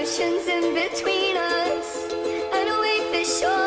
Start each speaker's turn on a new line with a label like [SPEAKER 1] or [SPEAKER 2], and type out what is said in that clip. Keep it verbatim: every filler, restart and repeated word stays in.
[SPEAKER 1] oceans in between us, and a way for sure.